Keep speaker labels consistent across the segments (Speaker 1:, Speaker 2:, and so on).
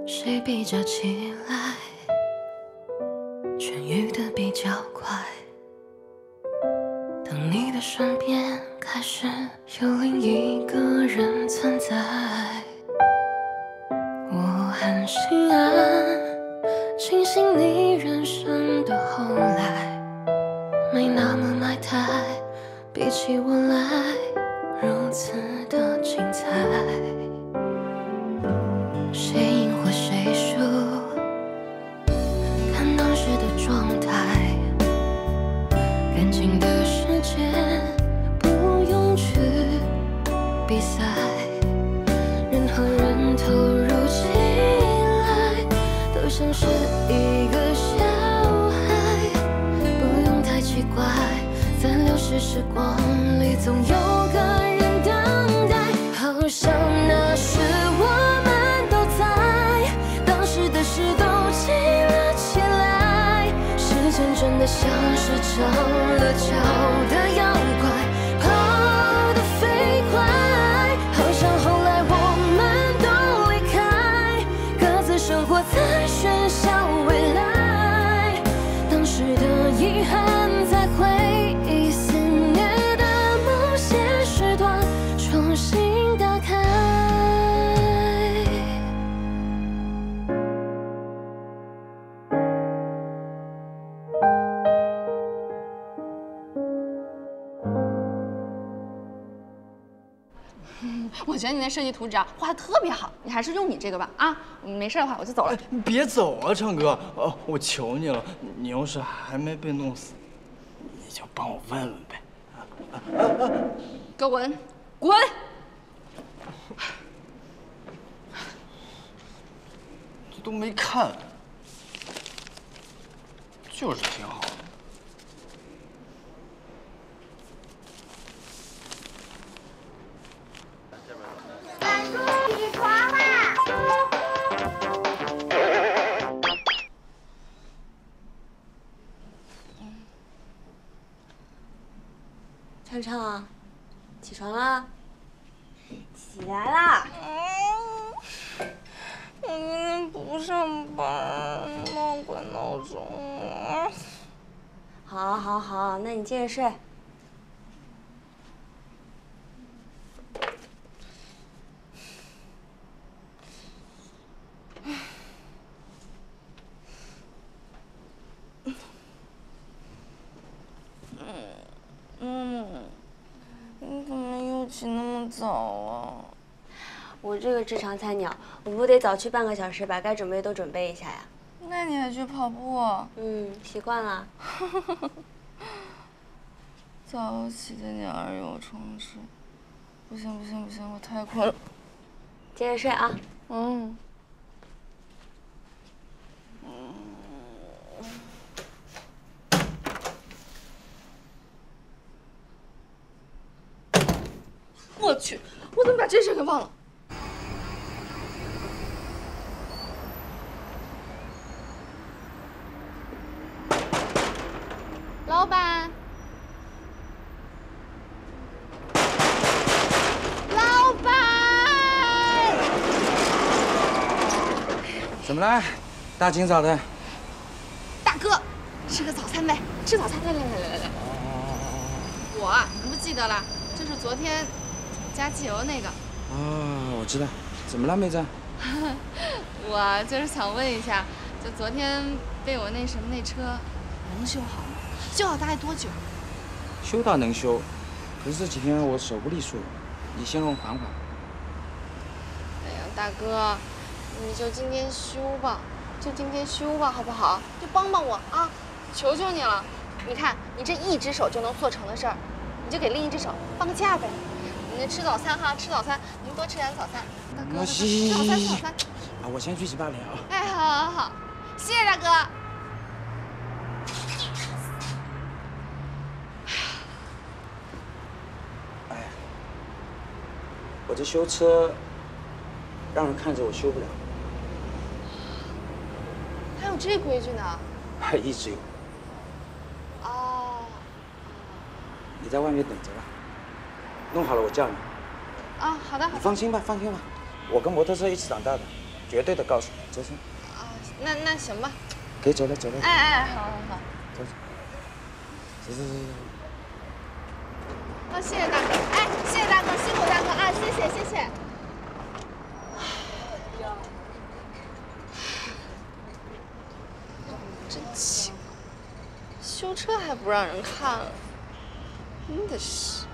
Speaker 1: 谁比较起来痊愈的比较快？当你的身边开始有另一个人存在，我很心安，庆幸你人生的后来没那么埋汰，比起我来如此的精彩。谁赢或谁输，看当时的状态。感情的世界不用去比赛，人和人投入起来都像是一个小孩，不用太奇怪，在流逝时光里总有个人等待。好像那时我们都在，当时的事都记了起来，时间真的像是着了脚的妖怪，跑得飞快，好像后来我们都离开，各自生活在喧嚣未来，当时的遗憾在回忆肆虐的某些时段重新打开。
Speaker 2: 我觉得你那设计图纸啊画的特别好，你还是用你这个吧啊！没事的话我就走了。
Speaker 3: 你别走啊，唱歌！我求你了，你要是还没被弄死，你就帮我问问呗。
Speaker 2: 给我滚！滚！
Speaker 3: 这都没看，就是挺好的。
Speaker 4: 起床啦！
Speaker 5: 畅畅，起床啦！
Speaker 4: 起来啦！
Speaker 2: 我今天不上班，忘关闹钟。
Speaker 5: 好，好，好，那你接着睡。
Speaker 2: 你怎么又起那么早啊？
Speaker 5: 我这个职场菜鸟，我不得早去半个小时，把该准备都准备一下呀。
Speaker 2: 那你还去跑步啊？
Speaker 5: 习惯了。
Speaker 2: 早起的鸟儿有虫吃。不行不行不行，我太困了。
Speaker 5: 接着睡啊。
Speaker 2: 我去，我怎么把这事给忘了？老板，老板，
Speaker 6: 怎么了？大清早的。
Speaker 2: 大哥，吃个早餐呗，吃早餐，来来来来来来。我啊，你不记得了？就是昨天加汽油那个。
Speaker 6: 哦，我知道。怎么了，妹子？
Speaker 2: 我就是想问一下，就昨天被我那什么那车，能修好吗？修好大概多久？
Speaker 6: 修倒能修，可是这几天我手不利索，你先让我缓缓。
Speaker 2: 哎呀，大哥，你就今天修吧，就今天修吧，好不好？就帮帮我啊，求求你了！你看，你这一只手就能做成的事儿，你就给另一只手放个假呗。你吃早餐哈，吃早餐，您多吃点早餐。大哥，
Speaker 6: 行
Speaker 2: 吃早餐，吃早餐。
Speaker 6: 啊，我先去洗把脸啊。
Speaker 2: 哎，好，好，好，谢谢大哥。
Speaker 6: 哎，我这修车，让人看着我修不了。
Speaker 2: 还有这规矩呢？
Speaker 6: 还一直有。
Speaker 2: 哦。
Speaker 6: 你在外面等着吧，弄好了我叫你。
Speaker 2: 啊，好的，好的。
Speaker 6: 你放心吧，放心吧，我跟摩托车一起长大的。 绝对的告诉你，这是。
Speaker 2: 啊，那行吧。
Speaker 6: 可以走了，走了。
Speaker 2: 哎，好。
Speaker 6: 走。走。
Speaker 2: 哦，谢谢大哥，哎，谢谢大哥，辛苦大哥啊，谢谢。真奇怪，修车还不让人看了，真的是。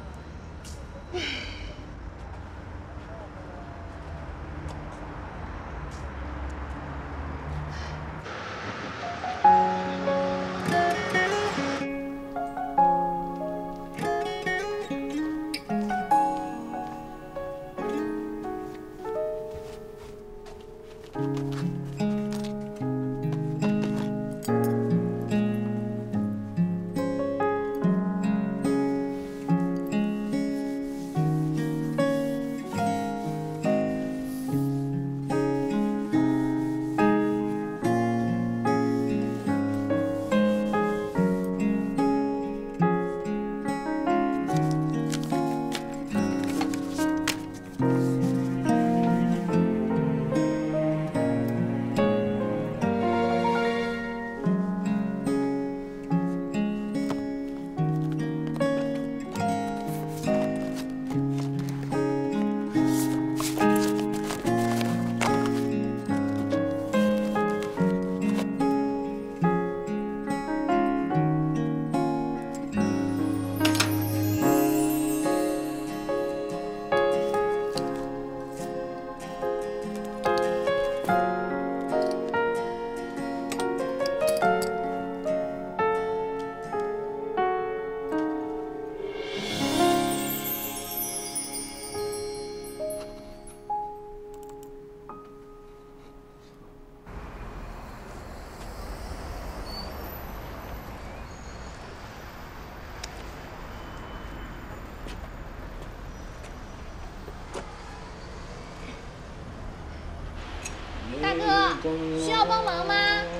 Speaker 2: 大哥，需要帮忙吗？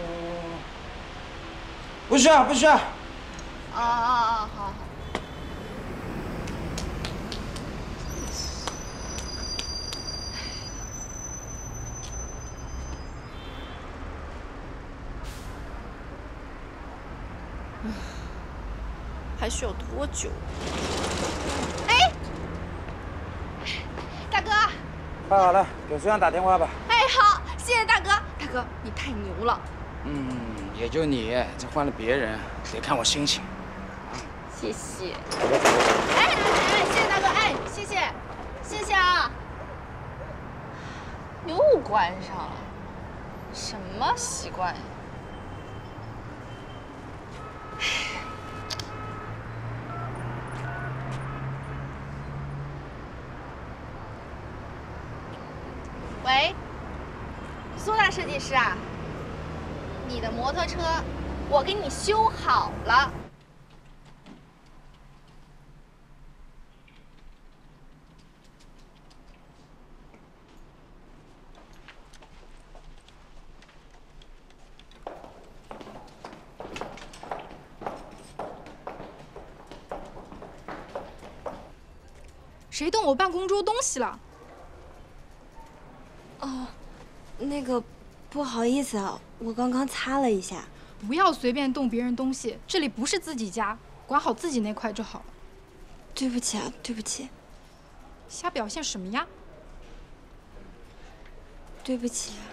Speaker 6: 不需要，不需要。
Speaker 2: 好。还需要多久？哎，大哥。
Speaker 6: 快好了，给苏阳打电话吧。
Speaker 2: 哎，好，谢谢大哥。大哥，你太牛了。
Speaker 6: 也就你，这换了别人，得看我心情。
Speaker 2: 谢谢。
Speaker 6: 走吧。
Speaker 2: 哎，谢谢大哥，哎，谢谢啊。又关上了，什么习惯呀？喂，苏大设计师啊，你的摩托车我给你修好了。
Speaker 7: 谁动我办公桌东西了？
Speaker 5: 哦，那个，不好意思啊，我刚刚擦了一下。
Speaker 7: 不要随便动别人东西，这里不是自己家，管好自己那块就好了。
Speaker 5: 对不起啊，对不起。
Speaker 7: 瞎表现什么呀？
Speaker 5: 对不起啊。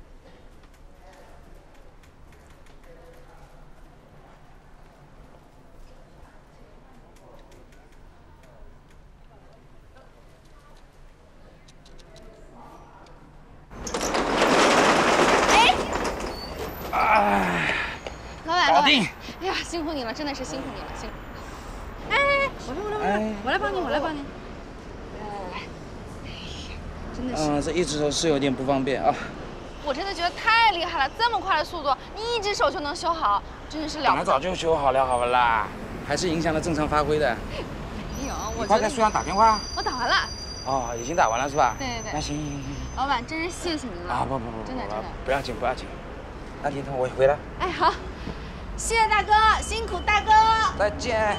Speaker 2: 老板，哎呀，辛苦你了，真的是辛苦你了，辛苦。哎，我来帮你。真的是。
Speaker 6: 这一只手是有点不方便啊。
Speaker 2: 我真的觉得太厉害了，这么快的速度，你一只手就能修好，真的是了不得。
Speaker 6: 本来早就修好了，好不啦？还是影响了正常发挥的。
Speaker 2: 没有，我
Speaker 6: 快给苏阳打电话。
Speaker 2: 我打完了。
Speaker 6: 哦，已经打完了是吧？
Speaker 2: 对。
Speaker 6: 那行。
Speaker 2: 老板，真是谢谢您了。
Speaker 6: 啊不，
Speaker 2: 真的。
Speaker 6: 不要紧。那天我回来。
Speaker 2: 哎，好。谢谢大哥，辛苦大哥。
Speaker 6: 再见。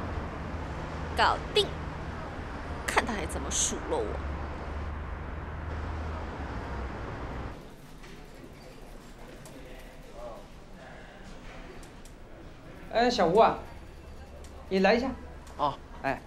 Speaker 2: 搞定，看他还怎么数落我。
Speaker 8: 哎，小吴啊，你来一下。
Speaker 3: 哦，
Speaker 8: 哎。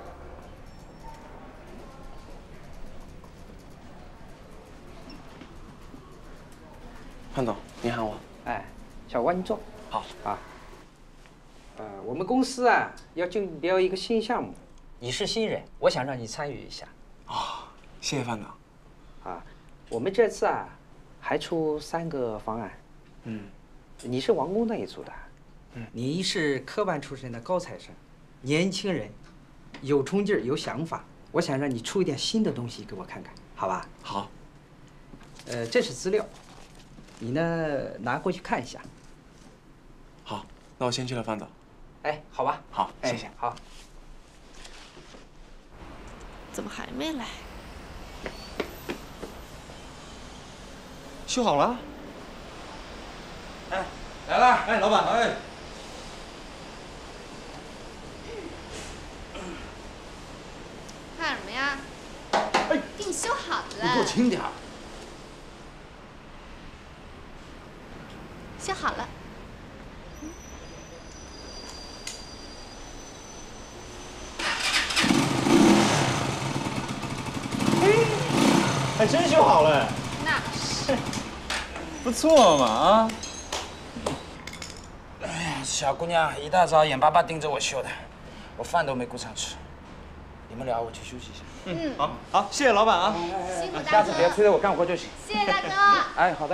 Speaker 3: 潘总，你喊我。
Speaker 8: 哎，小吴，你坐。
Speaker 3: 好
Speaker 8: 啊。我们公司啊要就聊一个新项目，你是新人，我想让你参与一下。
Speaker 3: 哦，谢谢范总。
Speaker 8: 啊，我们这次啊还出3个方案。你是王工那一组的。你是科班出身的高材生，年轻人，有冲劲儿，有想法。我想让你出一点新的东西给我看看，好吧？
Speaker 3: 好。
Speaker 8: 这是资料，你呢拿过去看一下。
Speaker 3: 好，那我先去了，范总。
Speaker 8: 哎，好吧。
Speaker 3: 好，谢谢。
Speaker 8: 好。
Speaker 2: 怎么还没来？
Speaker 3: 修好了。
Speaker 6: 哎，来了！哎，老板，哎。
Speaker 2: 看什么呀？
Speaker 3: 哎，
Speaker 2: 给你修好了。
Speaker 3: 你给我轻点儿。
Speaker 2: 修好了。
Speaker 3: 还真修好了。
Speaker 2: 那是。
Speaker 3: 不错嘛啊！
Speaker 6: 哎呀，小姑娘一大早眼巴巴盯着我修的，我饭都没顾上吃。你们俩，我去休息一下。
Speaker 3: 好，好，谢谢老板啊。
Speaker 2: 辛苦大哥。
Speaker 6: 下次别催着我干活就行。
Speaker 2: 谢谢大哥。
Speaker 6: 哎，好的。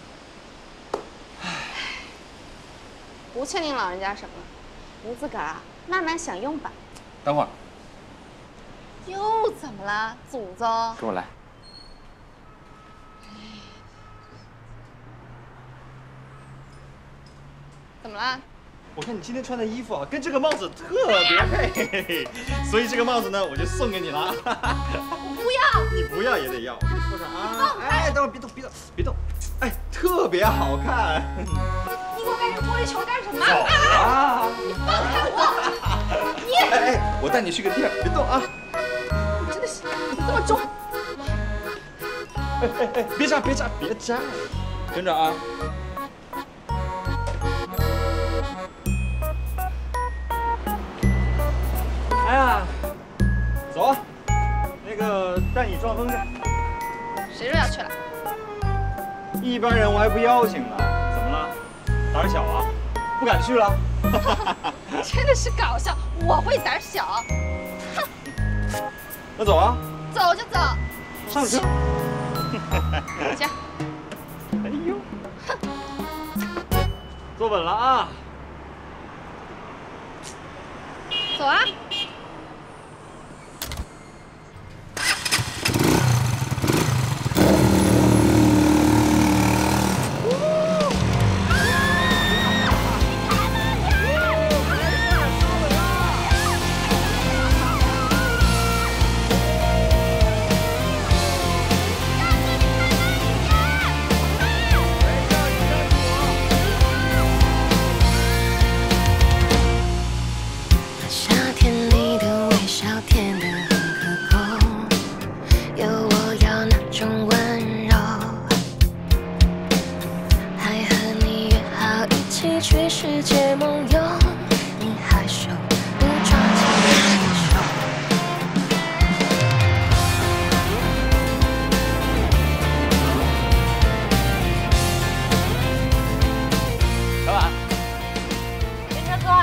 Speaker 2: 不欠您老人家什么，您自个儿啊慢慢享用吧。
Speaker 3: 等会儿。
Speaker 2: 又怎么了，祖宗？
Speaker 3: 跟我来。
Speaker 2: 怎么了？
Speaker 3: 我看你今天穿的衣服啊，跟这个帽子特别配，所以这个帽子呢，我就送给你了。
Speaker 2: 我不要。
Speaker 3: 你不要也得要，我给你拖上啊。哎，等会儿别动，别动，别动。哎，特别好看。
Speaker 2: 你给我带这玻璃球干什么？
Speaker 3: 啊！
Speaker 2: 你放开我！你
Speaker 3: 哎，我带你去个地儿，别动啊。
Speaker 2: 你真的是这么重。
Speaker 3: 哎，别扎，别扎，别扎，跟着啊。哎呀，走啊，那个带你撞风去。
Speaker 2: 谁说要去了？
Speaker 3: 一般人我还不邀请呢，怎么了？胆小啊？不敢去了？
Speaker 2: 真的是搞笑，我会胆小。哼。
Speaker 3: 那走啊。
Speaker 2: 走就走。
Speaker 3: 上车。
Speaker 2: 行。
Speaker 3: 哎呦。坐稳了啊。
Speaker 2: 走啊。
Speaker 1: 去世界梦游，你害羞，你抓紧我的手。
Speaker 3: 小婉，
Speaker 4: 云哲哥，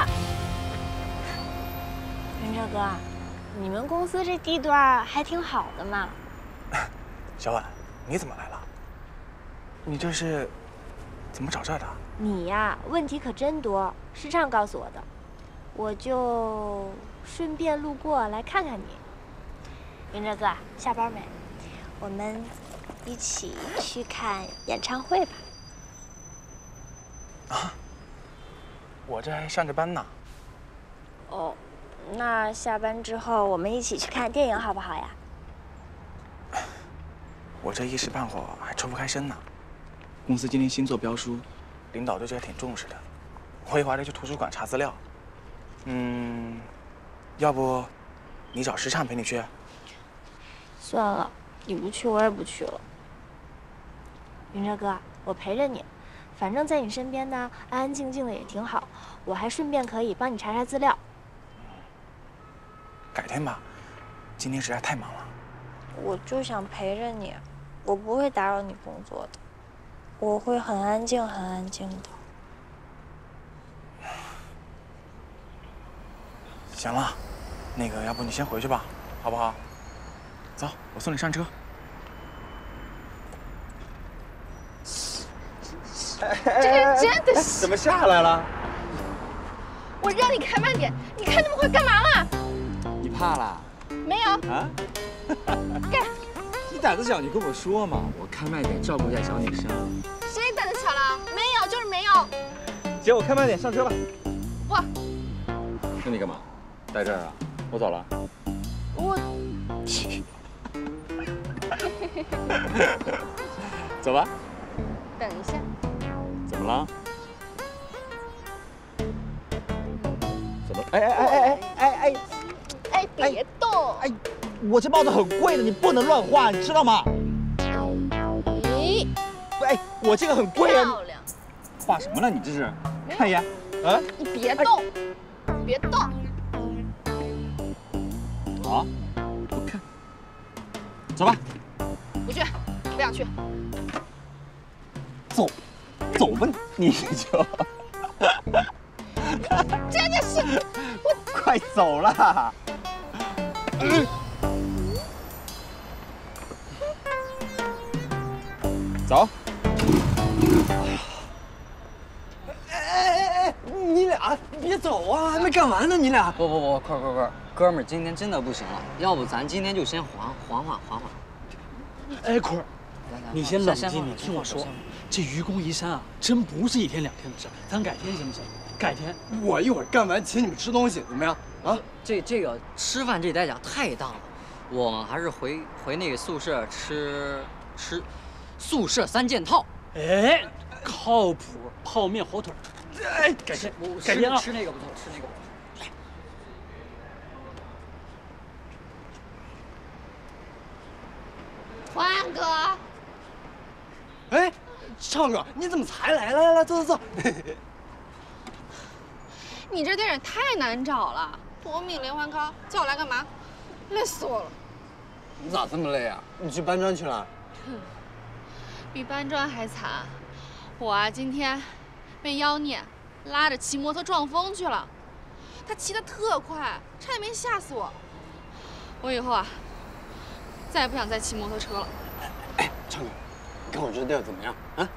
Speaker 4: 云哲哥，你们公司这地段还挺好的嘛。
Speaker 3: 小婉，你怎么来了？你这是怎么找这儿的？
Speaker 4: 你呀，问题可真多，师畅告诉我的，我就顺便路过来看看你。云哲哥，下班没？我们一起去看演唱会吧。
Speaker 3: 啊，我这还上着班呢。
Speaker 4: 哦，那下班之后我们一起去看电影好不好呀？
Speaker 3: 我这一时半会儿还抽不开身呢。公司今天新做标书。领导对这个挺重视的，我一会儿得去图书馆查资料。要不你找石畅陪你去？
Speaker 4: 算了，你不去我也不去了。云哲哥，我陪着你， 反正在你身边呢，安安静静的也挺好。我还顺便可以帮你查查资料。
Speaker 3: 改天吧，今天实在太忙了。
Speaker 4: 我就想陪着你，我不会打扰你工作的，我会很安静很安静的。
Speaker 3: 行了，那个要不你先回去吧，好不好？走，我送你上车。
Speaker 2: 这个人真的是……
Speaker 9: 怎么下来了？
Speaker 2: 我让你开慢点，你开那么快干嘛啦？
Speaker 9: 你怕了？
Speaker 2: 没有
Speaker 9: 啊？
Speaker 2: 干！
Speaker 9: 你胆子小，你跟我说嘛，我开慢点，照顾一下小女生。
Speaker 2: 谁胆子小了？没有，就是没有。
Speaker 9: 姐，我开慢点，上车吧。
Speaker 2: 不。
Speaker 9: 那你干嘛？待这儿啊？我走了。
Speaker 2: 我。
Speaker 9: 走吧。
Speaker 2: 等一下。
Speaker 9: 怎么了？怎么？哎，
Speaker 2: 别动！
Speaker 9: 哎，我这帽子很贵的，你不能乱画，你知道吗？
Speaker 2: 咦？
Speaker 9: 哎，我这个很贵啊。
Speaker 2: 漂亮。
Speaker 9: 画什么了？你这是？看一眼。啊？
Speaker 2: 你别动，别动。
Speaker 9: 好，我看。走吧。
Speaker 2: 不去，不想去。
Speaker 9: 走吧，你就。
Speaker 2: 真的是，我
Speaker 9: 快走了。走。哎，你俩别走啊，还没干完呢，你俩。
Speaker 10: 不，快，哥们儿，今天真的不行了，要不咱今天就先缓缓。
Speaker 11: 哎，坤儿，你先冷静，你听我说，这愚公移山啊，真不是1天2天的事，咱改天行不行？改天，
Speaker 9: 我一会儿干完请你们吃东西，怎么样？啊？
Speaker 10: 这个吃饭这代价太大了，我还是回那个宿舍吃宿舍3件套。
Speaker 11: 哎，靠谱，泡面火腿。哎，改天啊，
Speaker 10: 吃那个不错，吃那个。
Speaker 2: 欢哥。
Speaker 9: 哎，畅哥，你怎么才来？来，坐。
Speaker 2: 你这电影太难找了，夺命连环 call，叫我来干嘛？累死我了！
Speaker 9: 你咋这么累啊？你去搬砖去了？
Speaker 2: 比搬砖还惨，我啊今天被妖孽拉着骑摩托撞风去了，他骑得特快，差点没吓死我。我以后啊再也不想再骑摩托车了。
Speaker 9: 哎，畅哥，你看我这地儿怎么样啊？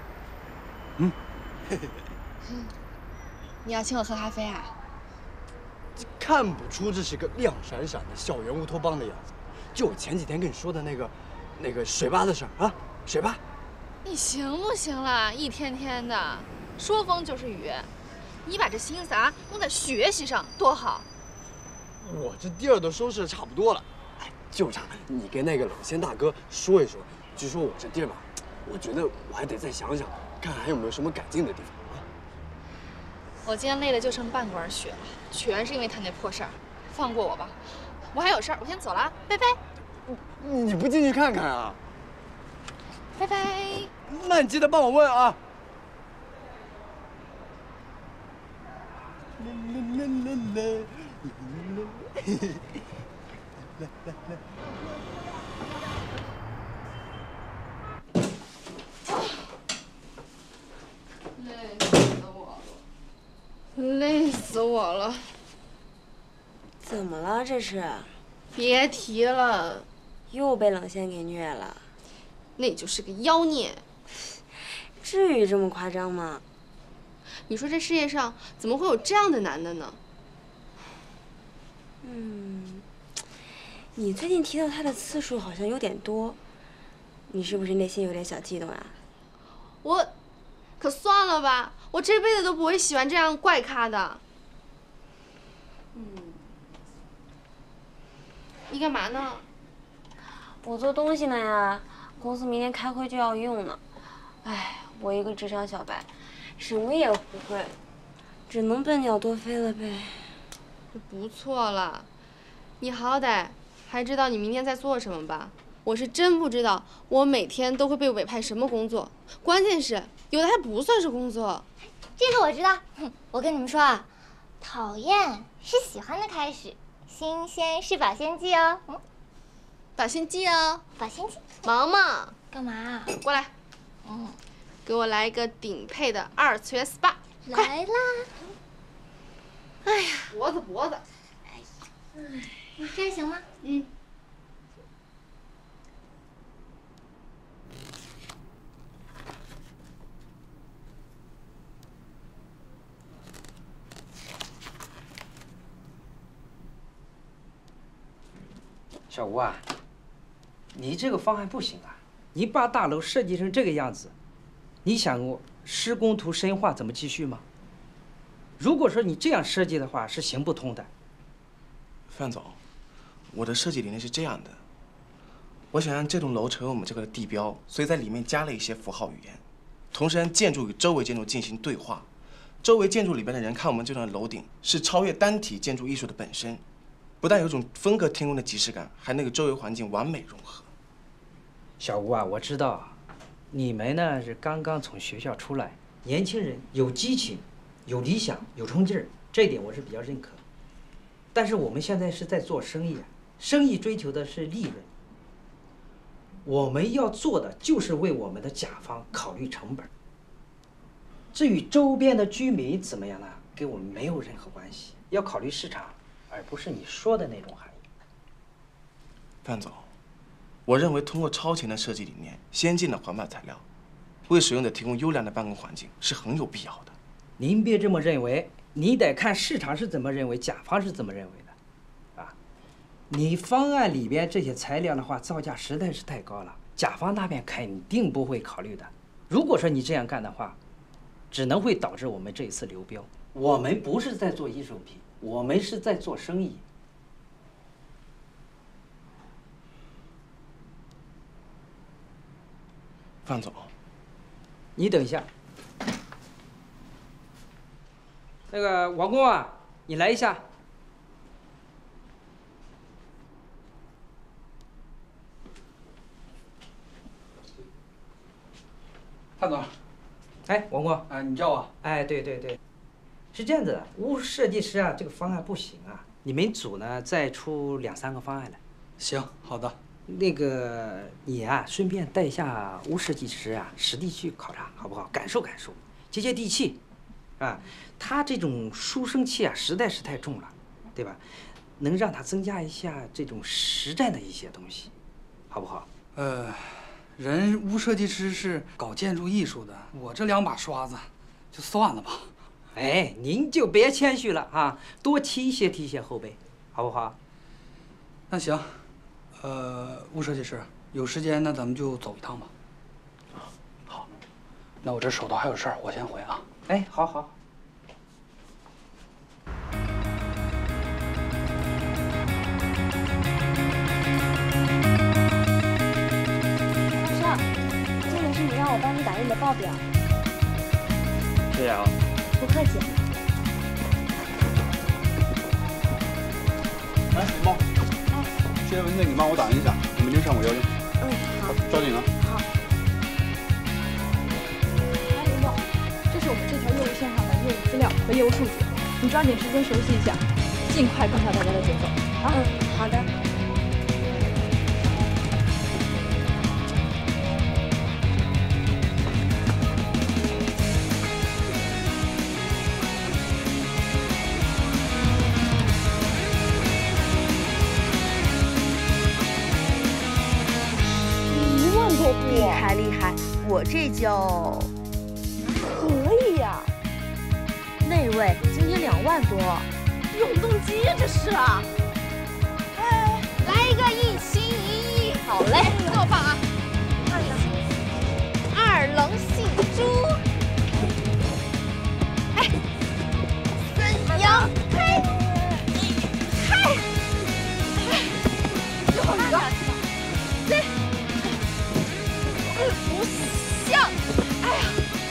Speaker 2: 你要请我喝咖啡啊？
Speaker 9: 看不出这是个亮闪闪的校园乌托邦的样子。就我前几天跟你说的那个水吧的事儿啊，水吧。
Speaker 2: 你行不行了？一天天的说风就是雨，你把这心思啊用在学习上多好。
Speaker 9: 我这地儿都收拾的差不多了，哎，就差你跟那个冷仙大哥说一说。据说我这地儿吧，我觉得我还得再想想，看还有没有什么改进的地方。
Speaker 2: 我今天累的就剩半管血了，全是因为他那破事儿。放过我吧，我还有事儿，我先走了，拜拜。
Speaker 9: 你不进去看看啊？
Speaker 2: 拜拜。
Speaker 9: 那你记得帮我问啊。
Speaker 2: 累死我了！
Speaker 5: 怎么了这是？
Speaker 2: 别提了，
Speaker 5: 又被冷仙给虐了。
Speaker 2: 那就是个妖孽。
Speaker 5: 至于这么夸张吗？
Speaker 2: 你说这世界上怎么会有这样的男的呢？
Speaker 5: 你最近提到他的次数好像有点多，你是不是内心有点小激动啊？
Speaker 2: 我，可算了吧，我这辈子都不会喜欢这样怪咖的。你干嘛呢？
Speaker 5: 我做东西呢呀，公司明天开会就要用呢。哎，我一个职场小白，什么也不会，只能笨鸟多飞了呗。
Speaker 2: 这不错了，你好歹还知道你明天在做什么吧？ 我是真不知道，我每天都会被委派什么工作，关键是有的还不算是工作。
Speaker 4: 这个我知道，我跟你们说啊，讨厌是喜欢的开始，新鲜是保鲜剂哦。
Speaker 2: 保鲜剂哦，
Speaker 4: 保鲜剂。
Speaker 2: 毛毛，
Speaker 4: 干嘛？
Speaker 2: 过来。给我来一个顶配的2次元 SPA。
Speaker 4: 来啦！
Speaker 2: 哎呀，脖子。
Speaker 4: 这样行吗？
Speaker 8: 小吴啊，你这个方案不行啊！你把大楼设计成这个样子，你想过施工图深化怎么继续吗？如果说你这样设计的话，是行不通的。
Speaker 3: 范总，我的设计理念是这样的，我想让这栋楼成为我们这个地标，所以在里面加了一些符号语言，同时让建筑与周围建筑进行对话。周围建筑里边的人看我们这栋楼顶，是超越单体建筑艺术的本身。不但有种分隔天空的即视感，还那个周围环境完美融合。
Speaker 8: 小吴啊，我知道，你们呢是刚刚从学校出来，年轻人有激情、有理想、有冲劲儿，这一点我是比较认可。但是我们现在是在做生意啊，生意追求的是利润。我们要做的就是为我们的甲方考虑成本。至于周边的居民怎么样呢，跟我们没有任何关系，要考虑市场。而不是你说的那种含义。
Speaker 3: 范总，我认为通过超前的设计理念、先进的环保材料，为使用者提供优良的办公环境是很有必要的。
Speaker 8: 您别这么认为，你得看市场是怎么认为，甲方是怎么认为的，啊，你方案里边这些材料的话，造价实在是太高了，甲方那边肯定不会考虑的。如果说你这样干的话，只能会导致我们这一次流标。我们不是在做艺术品。我们是在做生意。
Speaker 3: 范总，
Speaker 8: 你等一下。那个王工啊，你来一下。
Speaker 11: 范总，
Speaker 8: 哎，王工，
Speaker 11: 你叫我？
Speaker 8: 哎，对。是这样子的，吴设计师啊，这个方案不行啊，你们组呢再出2、3个方案来。
Speaker 11: 行，好的。
Speaker 8: 那个你啊，顺便带一下吴设计师啊，实地去考察，好不好？感受感受，接地气，啊，他这种书生气啊，实在是太重了，对吧？能让他增加一下这种实战的一些东西，好不好？
Speaker 11: 人吴设计师是搞建筑艺术的，我这2把刷子，就算了吧。
Speaker 8: 哎，您就别谦虚了啊，多提携后辈，好不好？
Speaker 11: 那行，吴设计师，有时间那咱们就走一趟吧。好，那我这手头还有事儿，我先回啊。
Speaker 8: 哎，好。
Speaker 4: 老师，这个是你让我帮你打印的报表。
Speaker 3: 谢谢啊。
Speaker 4: 不客气。
Speaker 9: 哎，猫。
Speaker 4: 哎。
Speaker 9: 这些文件你帮我打印一下，我明天上午要用。
Speaker 4: 好。
Speaker 9: 抓紧了。
Speaker 4: 好。
Speaker 12: 哎，林总，这是我们这条业务线上的业务资料和业务数据，你抓紧时间熟悉一下，尽快跟上大家的节奏。啊，
Speaker 4: 好的。
Speaker 13: 厉害厉害，我这就
Speaker 12: 可以呀。
Speaker 13: 那位今天2万多，
Speaker 12: 永动机这是啊。
Speaker 2: 哎，来一个1心1意。
Speaker 13: 好嘞，
Speaker 2: 那我放啊。2棱戏珠。哎，3阳开，
Speaker 12: 最后一个。
Speaker 2: 不像，哎呀，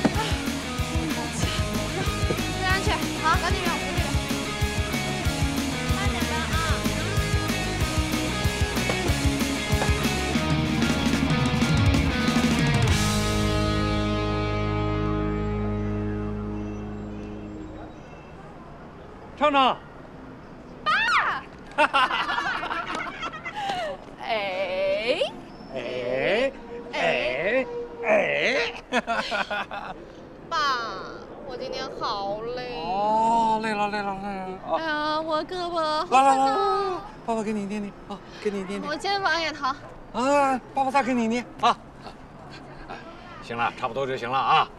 Speaker 2: 注意安全，好，赶紧让我这个，慢点的啊。
Speaker 14: 唱唱。
Speaker 12: 爸。
Speaker 14: 哎哎哎哎！
Speaker 2: 爸，我今天好累。
Speaker 14: 哦，累了。
Speaker 2: 哎呀，我胳膊。
Speaker 14: 来，爸爸给你捏捏啊，给你捏捏。
Speaker 2: 我肩膀也疼。
Speaker 14: 啊，爸爸再给你捏啊。行了，差不多就行了啊。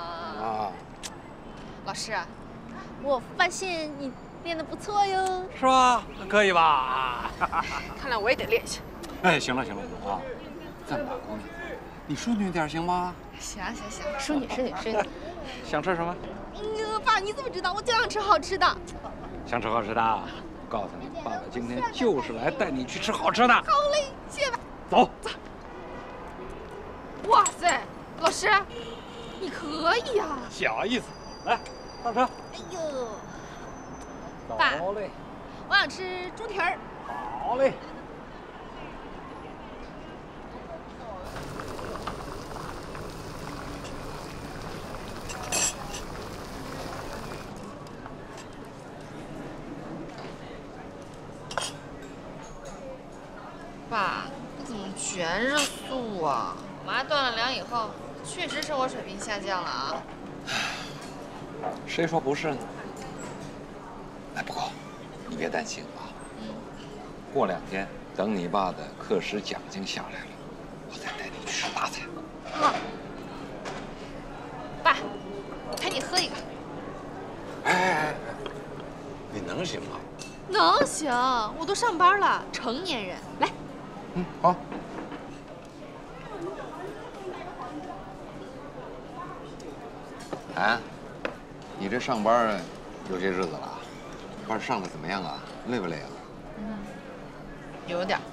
Speaker 2: 老师，我发现你练得不错哟。
Speaker 14: 是吧？可以吧？
Speaker 2: 看来我也得练一下。
Speaker 14: 哎，行了啊，这么大姑娘，你淑女点行吗？
Speaker 2: 行，淑女。
Speaker 14: 想吃什么？
Speaker 2: 爸，你怎么知道？我就想吃好吃的。
Speaker 14: 想吃好吃的？我告诉你，爸爸今天就是来带你去吃好吃的。
Speaker 2: 好嘞，谢谢爸。
Speaker 14: 走。
Speaker 7: 哇塞，老师，你可以呀！
Speaker 14: 小意思，来，上车。
Speaker 2: 哎呦，爸，我想吃猪蹄儿。
Speaker 14: 好嘞。
Speaker 2: 爸，你怎么全是素啊？我妈断了粮以后，确实生活水平下降了啊。
Speaker 14: 谁说不是呢？哎，不过你别担心啊。过2天，等你爸的课时奖金下来了，我再带你去吃大餐。
Speaker 2: 好。爸，我陪你喝一个。
Speaker 14: 哎，你能行吗？
Speaker 2: 能行，我都上班了，成年人。来。
Speaker 14: 好。哎，你这上班有些日子了，班上的怎么样啊？累不累啊？
Speaker 2: 有点。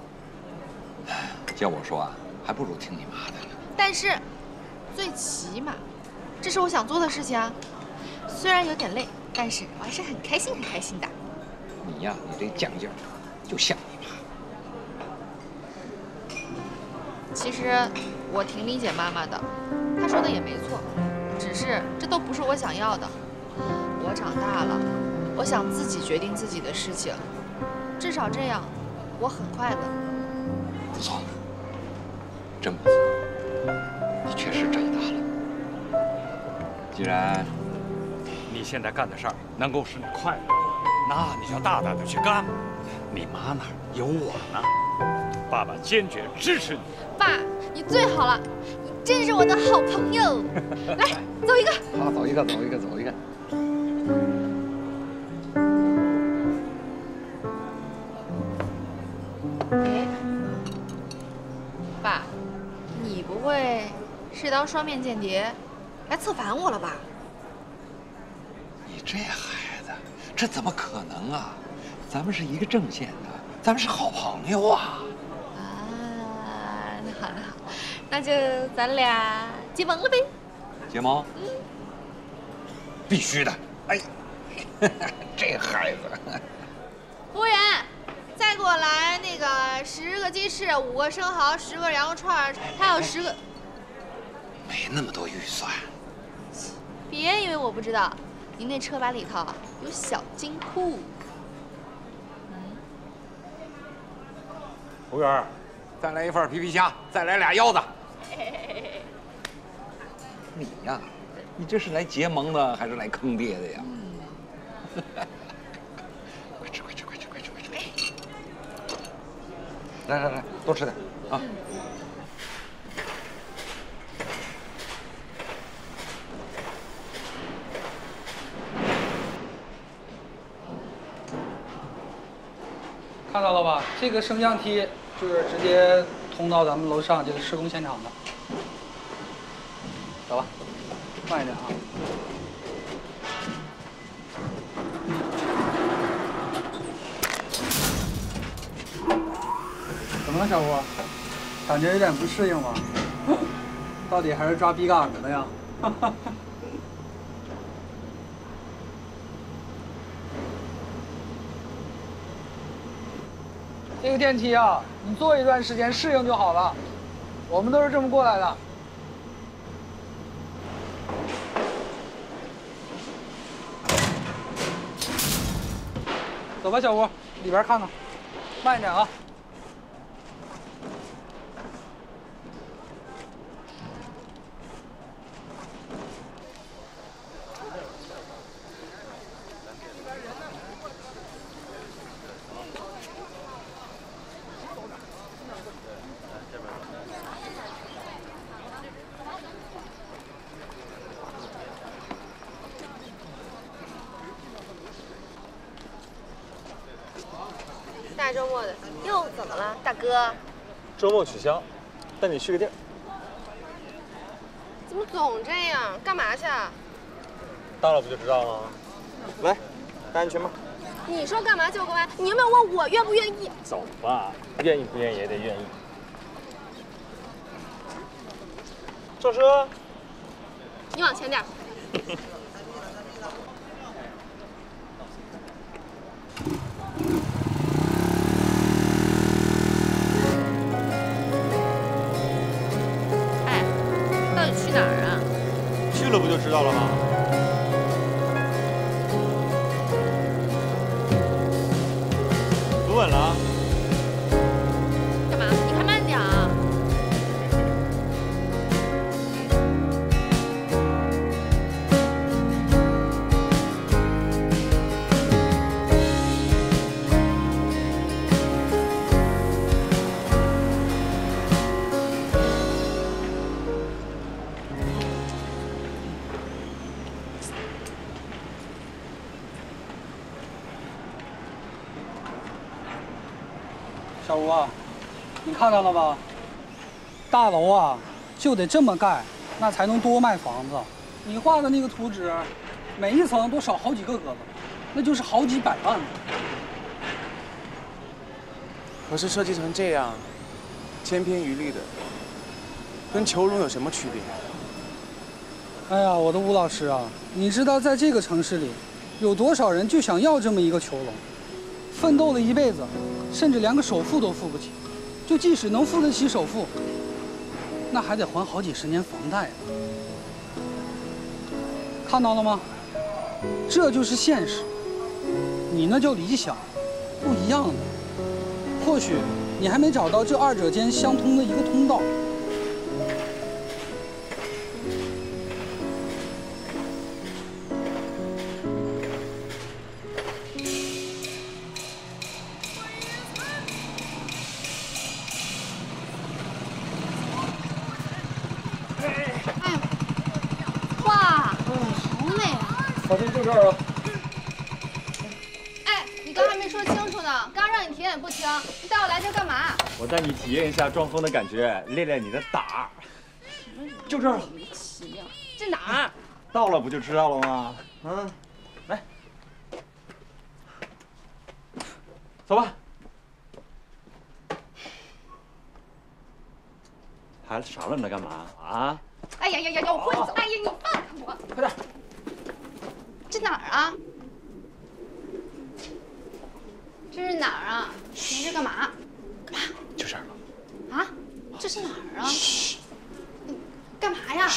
Speaker 14: 叫我说啊，还不如听你妈的呢。
Speaker 2: 但是，最起码，这是我想做的事情啊。虽然有点累，但是我还是很开心的。
Speaker 14: 你呀，你这犟劲儿，就像你妈。
Speaker 2: 其实我挺理解妈妈的，她说的也没错，只是这都不是我想要的。我长大了，我想自己决定自己的事情，至少这样，我很快乐。
Speaker 14: 不错，真不错，你确实长大了。既然你现在干的事儿能够使你快乐，那你就大胆的去干。你妈那儿有我呢，爸爸坚决支持你。
Speaker 2: 爸，你最好了，你真是我的好朋友。来，走一个。
Speaker 14: 好，走一个。
Speaker 2: 哎，爸，你不会是当双面间谍来策反我了吧？
Speaker 14: 你这孩子，这怎么可能啊？咱们是一个阵线的，咱们是好朋友啊。
Speaker 2: 那好，那就咱俩结盟了呗。
Speaker 14: 结盟？必须的。哎，这孩子。
Speaker 2: 服务员，再给我来那个10个鸡翅，5个生蚝，10个羊肉串，还有10个。
Speaker 14: 没那么多预算。
Speaker 2: 别以为我不知道，您那车把里头有小金库。
Speaker 14: 服务员，再来一份皮皮虾，再来俩腰子。你呀，你这是来结盟的还是来坑爹的呀？快吃！来，多吃点啊！
Speaker 11: 看到了吧？这个升降梯就是直接通到咱们楼上这个施工现场的。走吧，慢一点啊。怎么了，小胡？感觉有点不适应吗？到底还是抓笔杆子的呀？这个电梯啊，你坐一段时间适应就好了。我们都是这么过来的。 走吧，小吴，里边看看，慢一点啊。
Speaker 2: 大周末的，又怎么了，大哥？
Speaker 9: 周末取消，带你去个地儿。
Speaker 2: 怎么总这样？干嘛去啊？
Speaker 9: 到了不就知道了吗？来，戴安全帽。
Speaker 2: 你说干嘛就干嘛，你有没有问我愿不愿意？
Speaker 9: 走吧，愿意不愿意也得愿意。上车。
Speaker 2: 你往前点。
Speaker 5: 去哪儿啊？
Speaker 9: 去了不就知道了吗？扶稳了啊！
Speaker 5: 干嘛？你开慢点啊！
Speaker 11: 小吴啊，你看到了吧？大楼啊，就得这么盖，那才能多卖房子。你画的那个图纸，每一层都少好几个格子，那就是好几百万呢。
Speaker 3: 可是设计成这样，千篇一律的，跟囚笼有什么区别？
Speaker 11: 哎呀，我的吴老师啊，你知道在这个城市里，有多少人就想要这么一个囚笼，奋斗了一辈子，甚至连个首付都付不起。就即使能付得起首付，那还得还好几十年房贷呢。看到了吗？这就是现实。你那叫理想，不一样的。或许你还没找到这二者间相通的一个通道。
Speaker 9: 小心就这儿啊！
Speaker 2: 哎，你刚还没说清楚呢，刚让你停也不停，你带我来这干嘛？
Speaker 9: 我带你体验一下撞风的感觉，练练你的胆儿。就这儿了。
Speaker 5: 莫名其妙，这哪儿？
Speaker 9: 到了不就知道了吗？嗯，来，走吧。还傻愣着干嘛啊？
Speaker 2: 哎呀呀呀！我会走！哎呀，你放开我！
Speaker 9: 快点！
Speaker 2: 这哪儿啊？这是哪儿啊？你这干嘛？干嘛？
Speaker 9: 就这儿了。
Speaker 2: 啊？这是哪儿啊？你干嘛呀？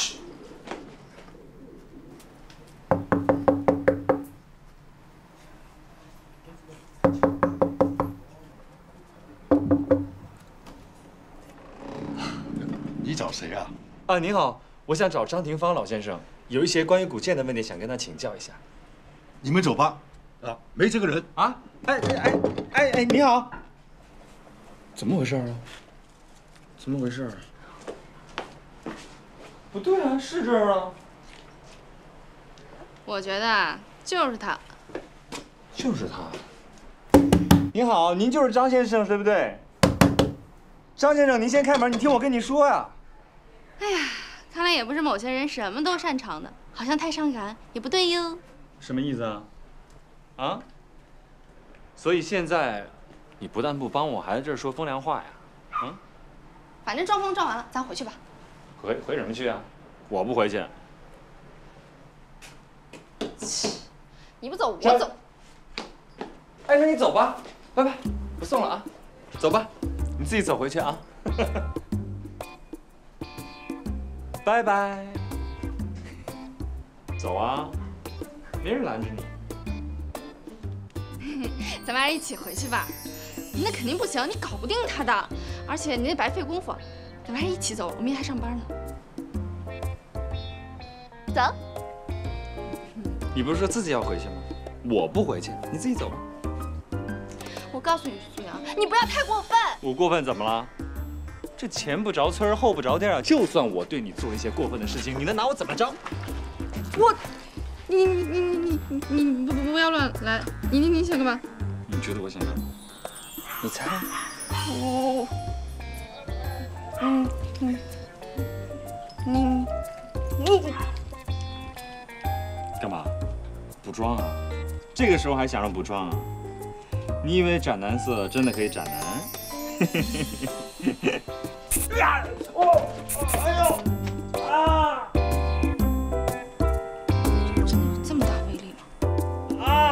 Speaker 14: 你找谁啊？
Speaker 9: 啊，您好，我想找张廷芳老先生，有一些关于古建的问题想跟他请教一下。
Speaker 14: 你们走吧。啊，没这个人
Speaker 9: 啊！哎，你好。怎么回事啊？怎么回事？不对啊，是这儿啊。
Speaker 2: 我觉得就是他。
Speaker 9: 就是他。您好，您就是张先生对不对？张先生，您先开门，你听我跟你说呀。
Speaker 2: 哎呀，看来也不是某些人什么都擅长的，好像太伤感也不对哟。
Speaker 9: 什么意思啊？啊？所以现在，你不但不帮我，还在这儿说风凉话呀？啊？
Speaker 2: 反正撞风撞完了，咱回去吧。
Speaker 9: 回什么去啊？我不回去。
Speaker 2: 你不走，我走。
Speaker 9: 哎，那你走吧，拜拜，不送了啊，走吧，你自己走回去啊。拜拜。走啊，没人拦着你。
Speaker 2: 咱们还是一起回去吧。那肯定不行，你搞不定他的，而且你得白费功夫。咱们还是一起走，我明天还上班呢。走。
Speaker 14: 你不是说自己要回去吗？我不回去，你自己走吧。
Speaker 2: 我告诉你，苏阳，你不要太过分。
Speaker 14: 我过分怎么了？这前不着村后不着店啊！就算我对你做一些过分的事情，你能拿我怎么着？
Speaker 2: 你不要乱来！你想干嘛？
Speaker 14: 你觉得我想干嘛？你猜？你干嘛？补妆啊？这个时候还想着补妆啊？你以为斩男色真的可以斩男？
Speaker 2: 哎呦！啊！真的有这么大威力吗？啊！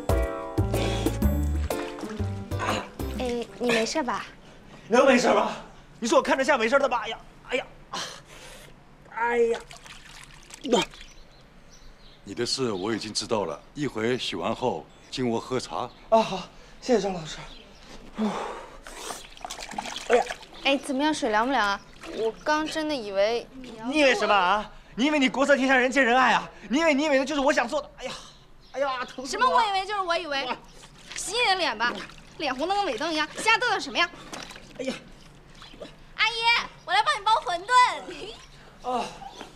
Speaker 4: 你没事吧？
Speaker 15: 能没事吧？你说我看着像没事的吧？哎呀！
Speaker 16: 你的事我已经知道了，一会洗完后请我喝茶。
Speaker 3: 啊，好，谢谢张老师。
Speaker 2: 哎，怎么样，水凉不凉啊？我刚真的以为
Speaker 15: 你以为什么啊？你以为你国色天香、人见人爱啊？你以为的就是我想做的？哎呀，疼死我了！
Speaker 2: 什么？我以为就是我以为，洗你的脸吧，脸红的跟尾灯一样，瞎嘚瑟什么呀？
Speaker 15: 哎呀，
Speaker 2: 阿姨，我来帮你包馄饨。
Speaker 16: 哦，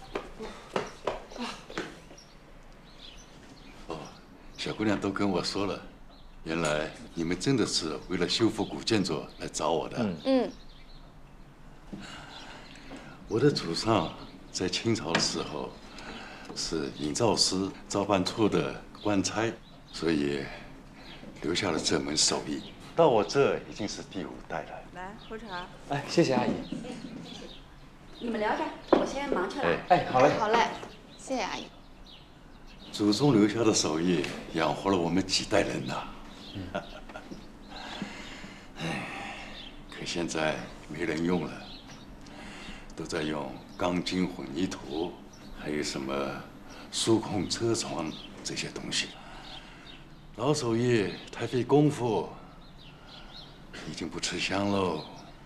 Speaker 16: 小姑娘都跟我说了，原来你们真的是为了修复古建筑来找我的。我的祖上在清朝的时候是营造师造办处的官差，所以留下了这门手艺。到我这已经是第5代了。
Speaker 17: 来喝茶。
Speaker 3: 哎，谢谢阿姨。
Speaker 17: 你们聊着，我先忙去了。
Speaker 3: 哎，好嘞。
Speaker 2: 好嘞，谢谢阿姨。
Speaker 16: 祖宗留下的手艺养活了我们几代人呐。哎，可现在没人用了，都在用钢筋混凝土，还有什么数控车床这些东西。老手艺太费功夫，已经不吃香喽。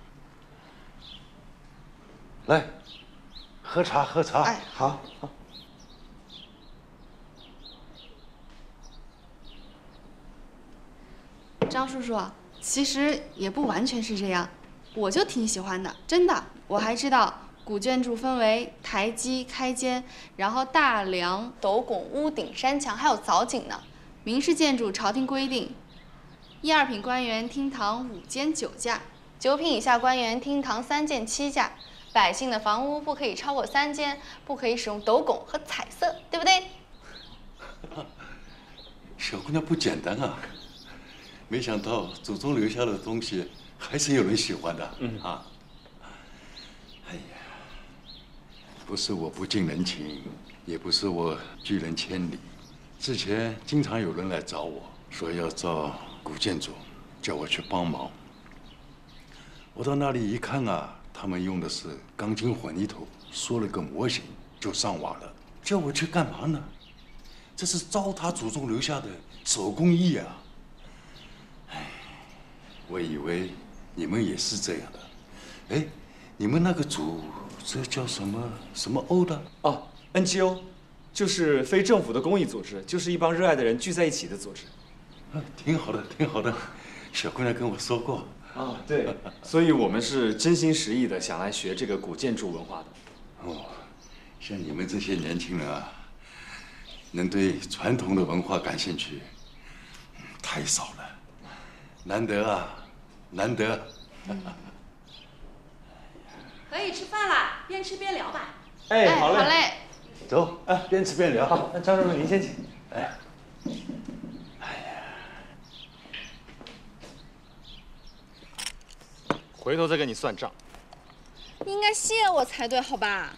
Speaker 16: 来，喝茶，喝茶。
Speaker 2: 哎，
Speaker 3: 好。
Speaker 2: 张叔叔，其实也不完全是这样，我就挺喜欢的，真的。我还知道古建筑分为台基、开间，然后大梁、斗拱、屋顶、山墙，还有藻井呢。明式建筑朝廷规定，1、2品官员厅堂5间9架，9品以下官员厅堂3间7架。百姓的房屋不可以超过3间，不可以使用斗拱和彩色，对不对？
Speaker 16: 小姑娘不简单啊！没想到祖宗留下的东西还是有人喜欢的。啊！哎呀，不是我不近人情，也不是我拒人千里。之前经常有人来找我说要造古建筑，叫我去帮忙。我到那里一看啊，他们用的是钢筋混凝土，说了个模型就上瓦了，叫我去干嘛呢？这是糟蹋祖宗留下的手工艺啊！哎，我以为你们也是这样的。哎，你们那个组这叫什么欧的？
Speaker 14: 哦 ，NGO， 就是非政府的公益组织，就是一帮热爱的人聚在一起的组织。
Speaker 16: 挺好的，挺好的。小姑娘跟我说过。
Speaker 14: 啊，对，所以我们是真心实意的想来学这个古建筑文化的。
Speaker 16: 哦，像你们这些年轻人啊，能对传统的文化感兴趣，太少了，难得啊，难得。
Speaker 17: 可以吃饭啦，边吃边聊吧。
Speaker 14: 哎，好嘞，
Speaker 2: 好嘞。
Speaker 16: 走，边吃边聊。
Speaker 14: 好，那张叔叔您先请。
Speaker 16: 哎。
Speaker 14: 回头再跟你算账。
Speaker 2: 你应该谢我才对，好吧？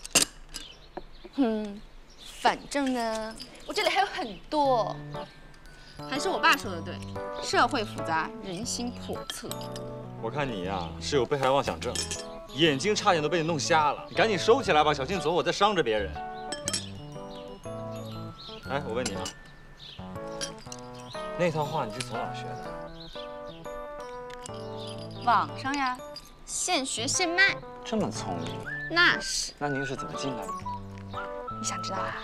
Speaker 2: 反正呢，我这里还有很多。还是我爸说的对，社会复杂，人心叵测。
Speaker 14: 我看你呀是有被害妄想症，眼睛差点都被你弄瞎了，你赶紧收起来吧，小心左我再伤着别人。哎，我问你啊，
Speaker 15: 那套话你是从哪儿学的？
Speaker 2: 网上呀，现学现卖。
Speaker 15: 这么聪明？
Speaker 2: 那是。
Speaker 15: 那您是怎么进来的？
Speaker 2: 你想知道啊？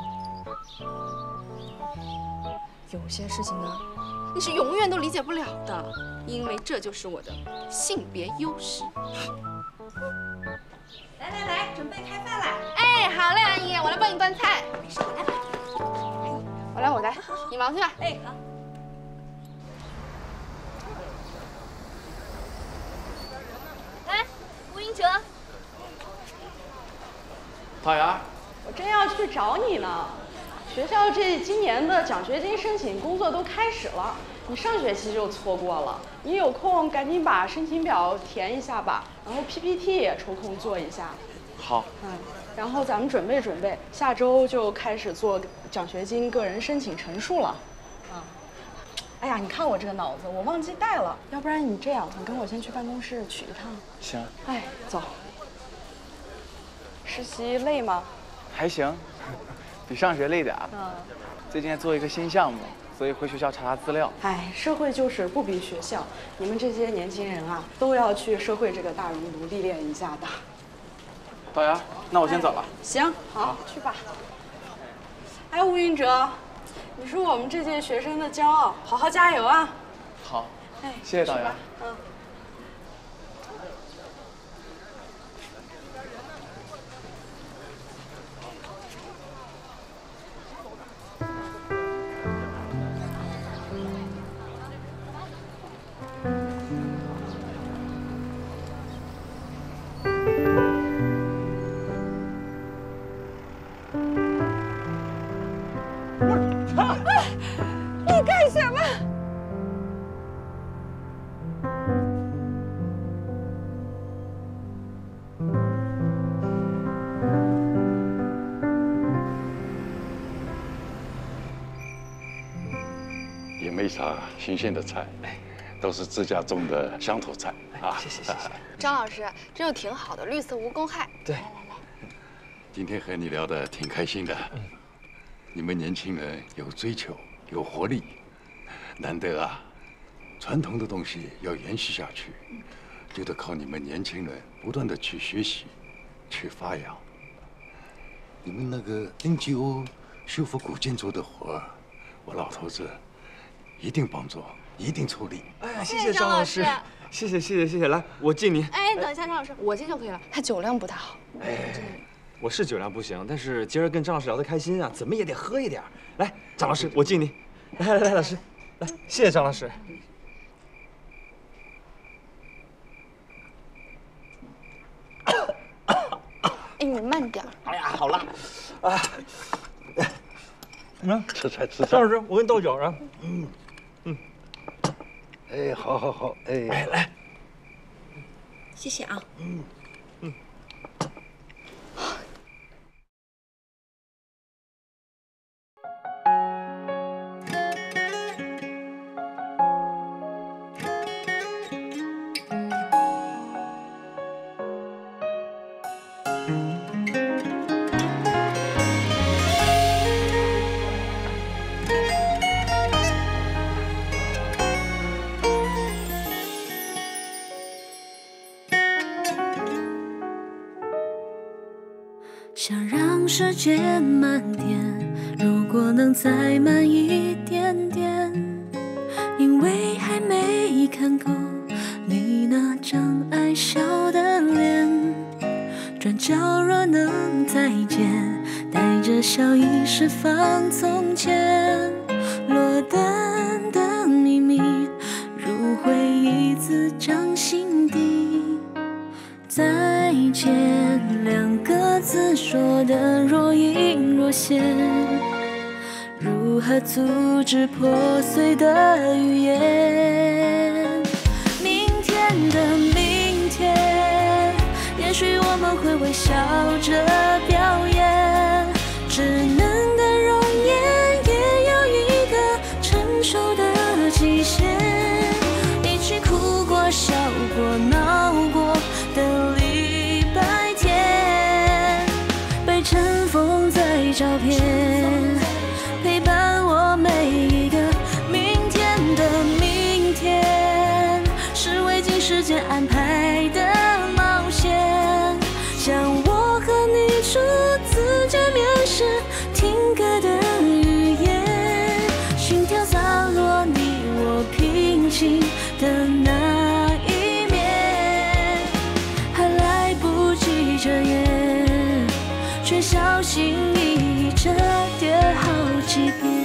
Speaker 2: 有些事情呢，你是永远都理解不了的，因为这就是我的性别优势。
Speaker 17: 来，准备开饭啦！
Speaker 2: 哎，好嘞，阿姨，我来帮你端菜。
Speaker 17: 没事，我来吧。
Speaker 2: 我来，你忙去吧。
Speaker 17: 哎，好。
Speaker 12: 哎，吴英哲，
Speaker 3: 桃园，
Speaker 18: 我正要去找你呢。学校今年的奖学金申请工作都开始了，你上学期就错过了。你有空赶紧把申请表填一下吧，然后 PPT 也抽空做一下。
Speaker 3: 好。
Speaker 18: 然后咱们准备，下周就开始做奖学金个人申请陈述了。哎呀，你看我这个脑子，我忘记带了，要不然你这样，你跟我先去办公室取一趟。
Speaker 15: 行。
Speaker 18: 哎，走。实习累吗？
Speaker 15: 还行，比上学累点儿。最近在做一个新项目，所以回学校查资料。
Speaker 18: 哎，社会就是不比学校，你们这些年轻人啊，都要去社会这个大熔炉历练一下的。
Speaker 15: 导员，那我先走了。
Speaker 18: 行，好，去吧。哎，吴云哲，你是我们这届学生的骄傲，好好加油啊！
Speaker 15: 好，
Speaker 18: 哎，
Speaker 15: 谢谢导员。
Speaker 18: 你干什么？
Speaker 16: 也没啥新鲜的菜，都是自家种的乡土菜啊。
Speaker 15: 谢谢。
Speaker 2: 张老师，这就挺好的，绿色无公害。
Speaker 15: 对。
Speaker 16: 今天和你聊得挺开心的。你们年轻人有追求，有活力，难得啊！传统的东西要延续下去，就得靠你们年轻人不断的去学习，去发扬。你们那个丁吉欧修复古建筑的活儿，我老头子一定帮助，一定出力。
Speaker 15: 哎呀，谢谢张老师，谢谢，来，我敬您。
Speaker 2: 哎，等一下，张老师，我敬就可以了，他酒量不太好。
Speaker 15: 我是酒量不行，但是今儿跟张老师聊得开心啊，怎么也得喝一点。来，张老师，我敬您。来，老师，来，谢谢张老师。
Speaker 2: 哎，你慢点。
Speaker 15: 哎呀，好了。
Speaker 16: 吃菜。
Speaker 15: 张老师，我给你倒酒啊。
Speaker 16: 哎，好，哎，
Speaker 15: 来，
Speaker 17: 谢谢啊。
Speaker 1: 想让时间慢点，如果能再慢一点点，因为还没看够你那张爱笑的脸。转角若能再见，带着笑意释放从前，落单的秘密如回忆滋长心底。再见两个字说得若隐若现，如何阻止破碎的语言？明天的明天，也许我们会微笑着表演，稚嫩的容颜也有一个成熟的极限。一起哭过、笑过、闹过的礼拜天，被尘封在照片，陪伴我每一个明像我和你初次见面时听歌的语言，心跳洒落你我平静的那一面，还来不及遮掩，却小心翼翼折叠好几遍。